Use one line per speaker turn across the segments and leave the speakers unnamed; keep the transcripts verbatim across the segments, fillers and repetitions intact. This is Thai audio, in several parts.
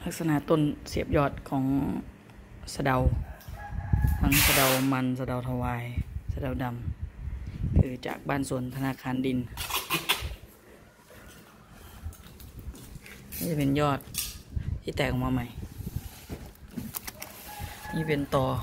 ลักษณะต้นเสียบยอดของสะเดาทั้งสะเดามันสะเดาทวายสะเดาดำคือจากบ้านสวนธนาคารดินนี่จะเป็นยอดที่แตกออกมาใหม่นี่เป็นตอ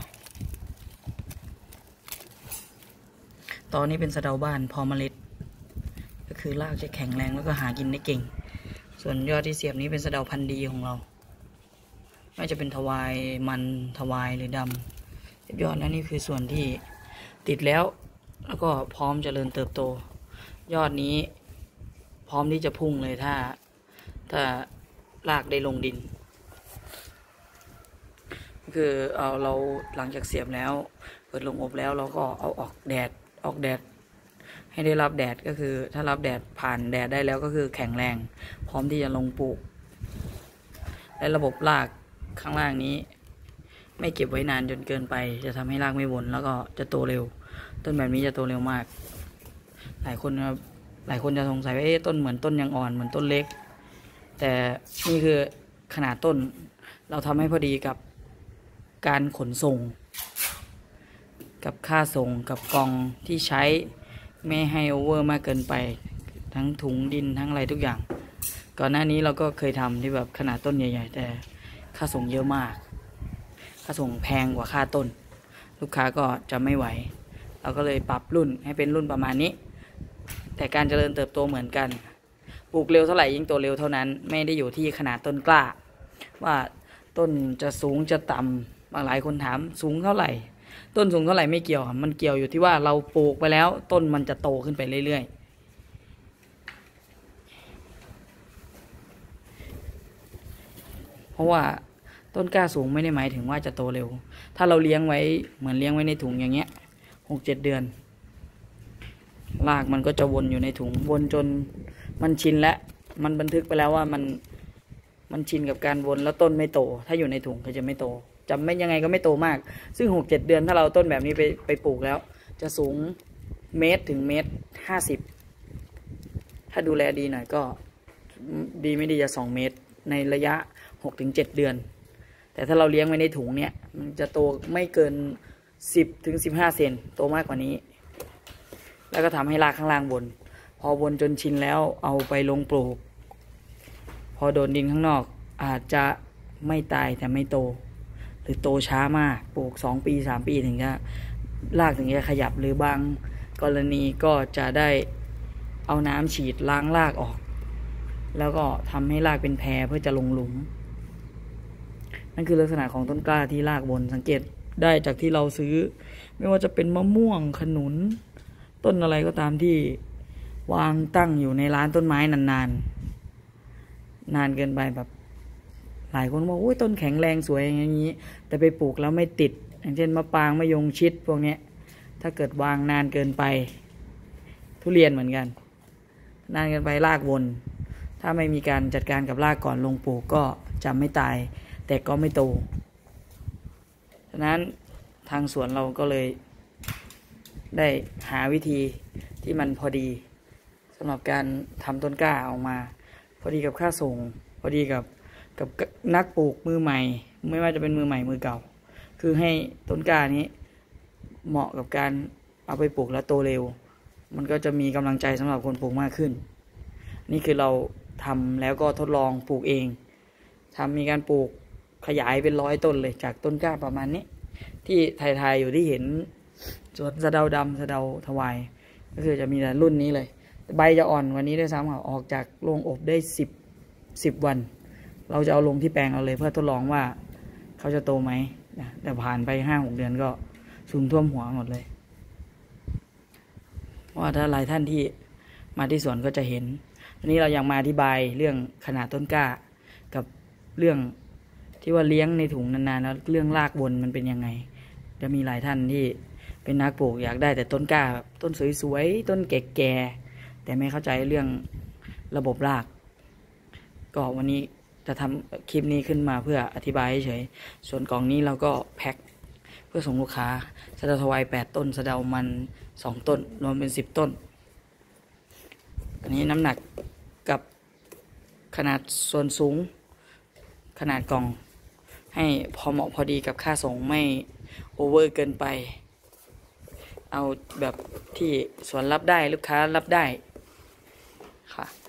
ตอนี้เป็นสะเดาบ้านพอเมล็ดก็คือรากจะแข็งแรงแล้วก็หากินได้เก่งส่วนยอดที่เสียบนี้เป็นสะเดาพันธุ์ดีของเราไม่จะเป็นทวายมันทวายหรือดำเสียบยอดแล้วนี่คือส่วนที่ติดแล้วแล้วก็พร้อมเจริญเติบโตยอดนี้พร้อมที่จะพุ่งเลยถ้าถ้ารากได้ลงดินคือเอาเราหลังจากเสียบแล้วเปิดลงอบแล้วเราก็เอาออกแดดออกแดดให้ได้รับแดดก็คือถ้ารับแดดผ่านแดดได้แล้วก็คือแข็งแรงพร้อมที่จะลงปลูกและระบบรากข้างล่างนี้ไม่เก็บไว้นานจนเกินไปจะทำให้รากไม่วนแล้วก็จะโตเร็วต้นแบบนี้จะโตเร็วมากหลายคนครับหลายคนจะสงสัยว่าเอ๊ะต้นเหมือนต้นยังอ่อนเหมือนต้นเล็กแต่นี่คือขนาดต้นเราทำให้พอดีกับการขนส่งกับค่าส่งกับกล่องที่ใช้ไม่ให้โอเวอร์มากเกินไปทั้งถุงดินทั้งอะไรทุกอย่างก่อนหน้านี้เราก็เคยทำที่แบบขนาดต้นใหญ่ๆแต่ค่าส่งเยอะมากค่าส่งแพงกว่าค่าต้นลูกค้าก็จะไม่ไหวเราก็เลยปรับรุ่นให้เป็นรุ่นประมาณนี้แต่การเจริญเติบโตเหมือนกันปลูกเร็วเท่าไหร่ยิ่งโตเร็วเท่านั้นไม่ได้อยู่ที่ขนาดต้นกล้าว่าต้นจะสูงจะต่ำบางหลายคนถามสูงเท่าไหร่ต้นสูงเท่าไหร่ไม่เกี่ยวมันเกี่ยวอยู่ที่ว่าเราปลูกไปแล้วต้นมันจะโตขึ้นไปเรื่อยๆเพราะว่าต้นกล้าสูงไม่ได้หมายถึงว่าจะโตเร็วถ้าเราเลี้ยงไว้เหมือนเลี้ยงไว้ในถุงอย่างเงี้ยหกเจ็ดเดือนรากมันก็จะวนอยู่ในถุงวนจนมันชินและมันบันทึกไปแล้วว่ามันมันชินกับการวนแล้วต้นไม่โตถ้าอยู่ในถุงก็จะไม่โตจะไม่ยังไงก็ไม่โตมากซึ่งหกเจ็ดเดือนถ้าเราต้นแบบนี้ไปไปปลูกแล้วจะสูงเมตรถึงเมตรห้าสิบถ้าดูแลดีหน่อยก็ดีไม่ดีจะสองเมตรในระยะหกถึงเจ็ดเดือนแต่ถ้าเราเลี้ยงไว้ในถุงเนี่ยมันจะโตไม่เกินสิบถึงสิบห้าเซนโตมากกว่านี้แล้วก็ทำให้รากข้างล่างบนพอบนจนชินแล้วเอาไปลงปลูกพอโดนดินข้างนอกอาจจะไม่ตายแต่ไม่โตหรือโตช้ามากปลูกสองปีสามปีถึงจะรากถึงจะขยับหรือบางกรณีก็จะได้เอาน้ำฉีดล้างรากออกแล้วก็ทำให้รากเป็นแพรเพื่อจะลงหลุมนั่นคือลักษณะของต้นกล้าที่รากบนสังเกตได้จากที่เราซื้อไม่ว่าจะเป็นมะม่วงขนุนต้นอะไรก็ตามที่วางตั้งอยู่ในร้านต้นไม้นานๆนานเกินไปแบบหลายคนบอกโอ้ยต้นแข็งแรงสวยอย่างนี้แต่ไปปลูกแล้วไม่ติดอย่างเช่นมะปรางมะยงชิดพวกนี้ถ้าเกิดวางนานเกินไปทุเรียนเหมือนกันนานเกินไปรากวนถ้าไม่มีการจัดการกับรากก่อนลงปลูกก็จะไม่ตายแต่ก็ไม่โตฉะนั้นทางสวนเราก็เลยได้หาวิธีที่มันพอดีสำหรับการทำต้นกล้าออกมาพอดีกับค่าส่งพอดีกับกับนักปลูกมือใหม่ไม่ว่าจะเป็นมือใหม่มือเก่าคือให้ต้นกล้านี้เหมาะกับการเอาไปปลูกแล้วโตเร็วมันก็จะมีกำลังใจสำหรับคนปลูกมากขึ้นนี่คือเราทำแล้วก็ทดลองปลูกเองทำมีการปลูกขยายเป็นร้อยต้นเลยจากต้นกล้าประมาณนี้ที่ไทยๆอยู่ที่เห็นสวนสะเดาดำสะเดาทวายก็คือจะมีแต่รุ่นนี้เลยใบจะอ่อนวันนี้ด้วยซ้ำค่ะออกจากโรงอบได้สิบสิบวันเราจะเอาลงที่แปลงเราเลยเพื่อทดลองว่าเขาจะโตไหมนะแต่ผ่านไปห้าหกเดือนก็สูงท่วมหัวหมดเลยว่าถ้าหลายท่านที่มาที่สวนก็จะเห็นวันนี้เรายังมาอธิบายเรื่องขนาดต้นกล้ากับเรื่องที่ว่าเลี้ยงในถุงนานๆแล้วเรื่องรากบนมันเป็นยังไงจะมีหลายท่านที่เป็นนักปลูกอยากได้แต่ต้นกล้าแบบต้นสวยๆต้นแก่ๆแต่ไม่เข้าใจเรื่องระบบรากก็วันนี้จะทำคลิปนี้ขึ้นมาเพื่ออธิบายเฉยส่วนกล่องนี้เราก็แพ็คเพื่อส่งลูกค้าสะเดาทวายแปดต้นสะเดามันสองต้นรวมเป็นสิบต้นอันนี้น้ำหนักกับขนาดส่วนสูงขขนาดกล่องให้พอเหมาะพอดีกับค่าส่งไม่โอเวอร์เกินไปเอาแบบที่สวนรับได้ลูกค้ารับได้ค่ะ